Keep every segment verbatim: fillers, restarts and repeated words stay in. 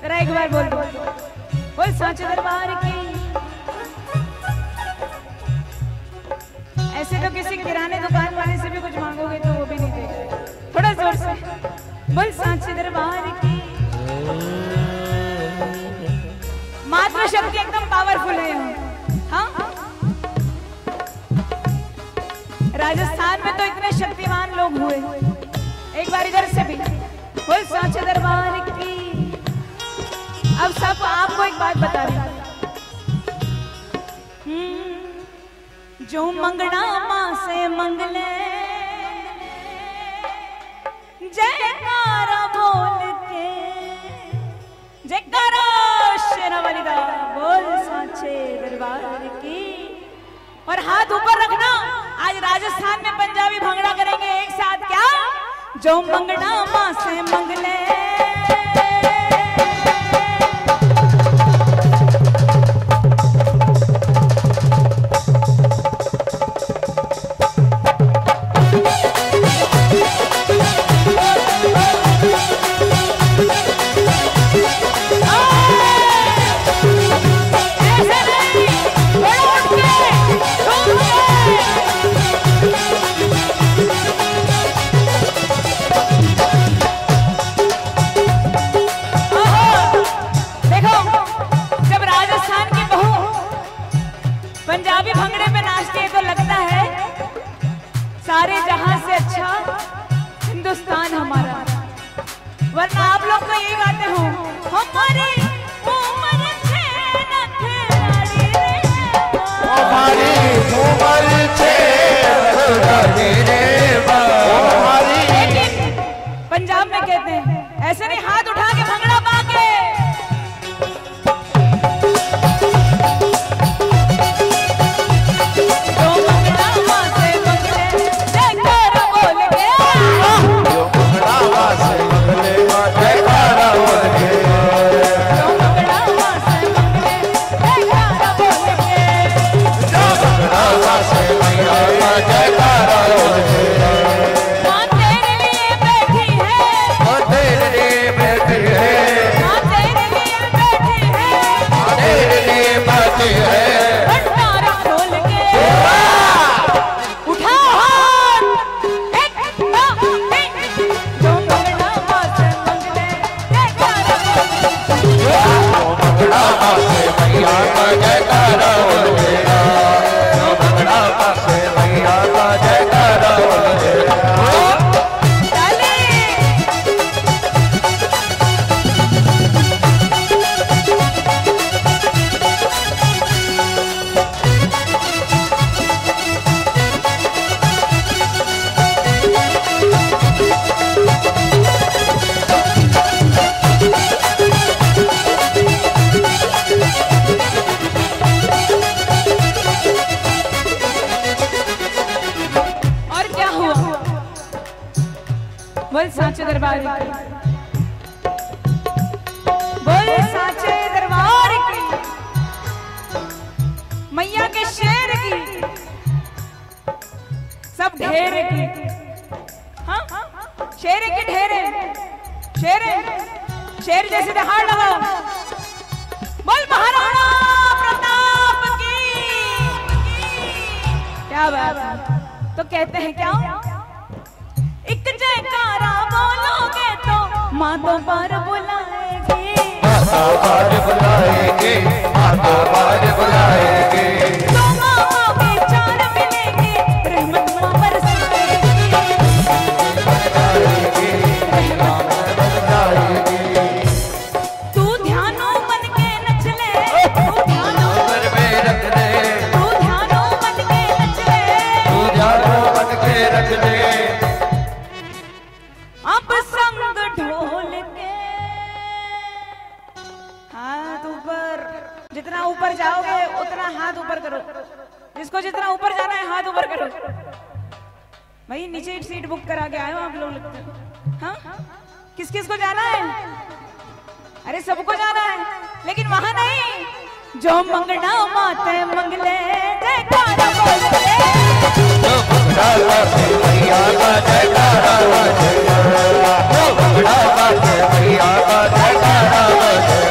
जरा एक बार बोल बोल साचे दरबार की। ऐसे तो किसी किराने दुकान वाले से भी कुछ मांगोगे तो वो भी नहीं देगा। थोड़ा जोर से बोल साचे दरबार की। मातृ शक्ति एकदम पावरफुल है। हाँ, राजस्थान में तो इतने शक्तिमान लोग हुए। एक बार इधर से भी बोल साचे दरबार की। अब सब आपको एक बात बता रही हूँ, जो मंगना माँ से मंगले जयकारा बोल के, जयकारा शेरावालीदा बोल साचे दरबार की। और हाथ ऊपर रखना, आज राजस्थान में पंजाबी भंगड़ा करेंगे एक साथ। क्या? जो मंगना माँ से मंगले पंजाबी भंगड़े पे नाचते हैं तो लगता है सारे जहां से अच्छा हिंदुस्तान हमारा। वरना आप लोग तो यही गाते हो, हमारी उम्र छे नथराड़ी रे, हमारी उम्र छे नथराड़ी रे। लेकिन पंजाब में कहते हैं ऐसे नहीं, हाथ उठा के भंगड़ा पा के। बोल साचे दरबार की, बोल साचे दरबार की। मैया के शेर की, सब ढेरे की। हाँ, शेरे के ढेरे, शेरे शेर जैसे दहाड़ लगाओ। बोल महाराणा प्रताप की। क्या बात है। तो कहते हैं क्या, एक जयकारा बोलोगे तो माँ तो बार बुलाएगी, माता बार बुलाएगी, माता बार बुलाएगी। तो माँ के चार मिलेंगे, रहमत माँ बरसाएगी, रहमत बरसाएगी। तू ध्यानों बन के नच ले, तू ध्यानों बन के रख ले, तू ध्यानों बन के नच ले, तू ध्यानों बन के रख ले। अब संग ढोल के हाथ ऊपर, जितना ऊपर जाओगे उतना हाथ ऊपर करो। जिसको जितना ऊपर जाना है हाथ ऊपर करो। भाई नीचे सीट बुक करा के आए हो आप लोग लगते हैं। हाँ, किस किस को जाना है? अरे सबको जाना है, लेकिन वहां नहीं। जो मंगना माते मंगले जयकारा बोलते, जो मंगना माते मैया का जयकारा बोलते, जो मंगना माते मैया का जयकारा बोलते।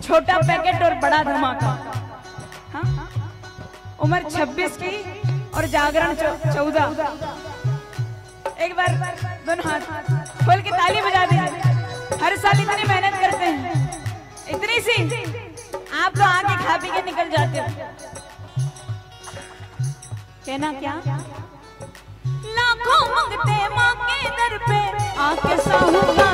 छोटा पैकेट और बड़ा धमाका। हाँ? उम्र छब्बीस की और जागरण चौदह। एक बार दोनों हाथ खोल के ताली बजा दीजिए। हर साल इतनी मेहनत करते हैं, इतनी सी आप तो आके खा पी के निकल जाते हो। कहना क्या? लाखों मंगते माँ के दर पे आके साहूकार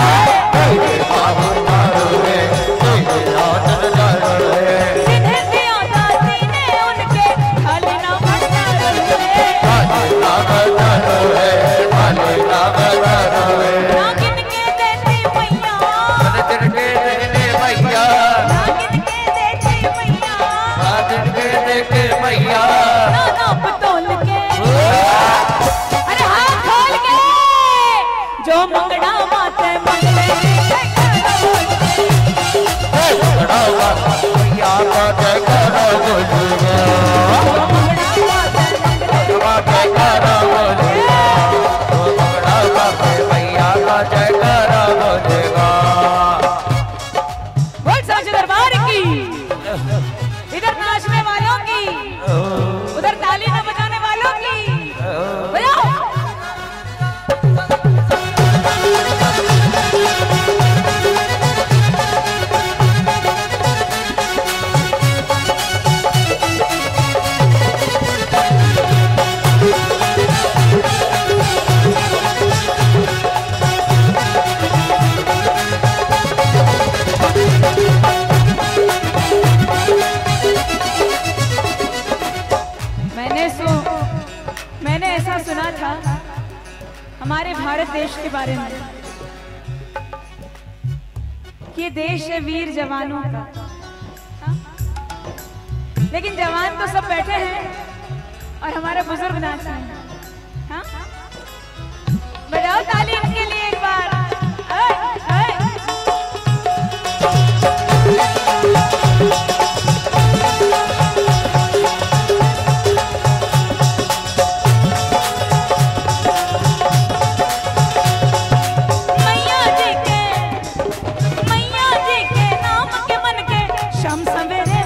जिन्हें दिया दादी ने उनके खाली ना भंडार ना गिनके देती मैया, ना गिनके देती मैया, ना नाप तोल के, अरे हाथ खोल के जो मंगड़ा माते मंगले मैया का जयकारा बोलेगा, जयकारा बोलेगा, मैया का जयकारा बोलेगा। बोल साचे दरबार की, इधर नाचने वालों की, उधर ताली न बजाने वालों की, बजाओ। मैंने सो मैंने ऐसा सुना था हमारे भारत देश के बारे में कि ये देश है वीर जवानों का। हाँ? लेकिन जवान तो सब बैठे हैं और हमारे बुजुर्ग नाच रहे हैं। हाँ? बजाओ ताली इनके लिए एक बार। आए, आए। मैया जी के मैया जी के नाम के मन के शाम सवेरे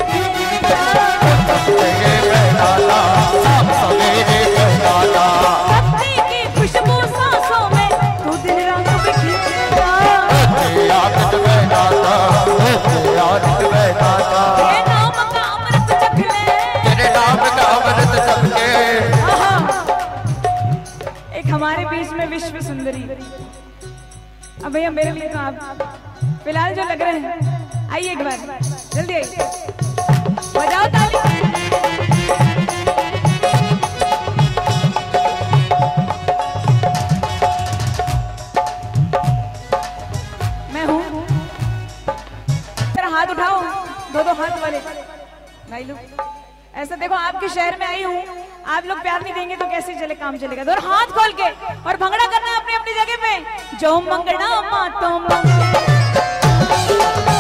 भक्ति की खुशबू सांसों में तू दिन रात बिखेरता। ये नाम का अमृत चख ले, तेरे नाम का अमृत चख ले। आहा। एक हमारे बीच में विश्व सुंदरी। अब भैया मेरे लिए तो आप फिलहाल जो लग रहे हैं, आइए एक बार जल्दी आइए, बजाओ ताली। मैं हूँ, तेरा हाथ उठाओ, दो दो हाथ वाले भाई लोग। ऐसा देखो आपके शहर में आई हूँ, आप लोग प्यार नहीं देंगे तो कैसे चले काम चलेगा। और हाथ खोल के और भंगड़ा करना है अपनी अपनी जगह पे। जो मंगड़ा मातो मंगले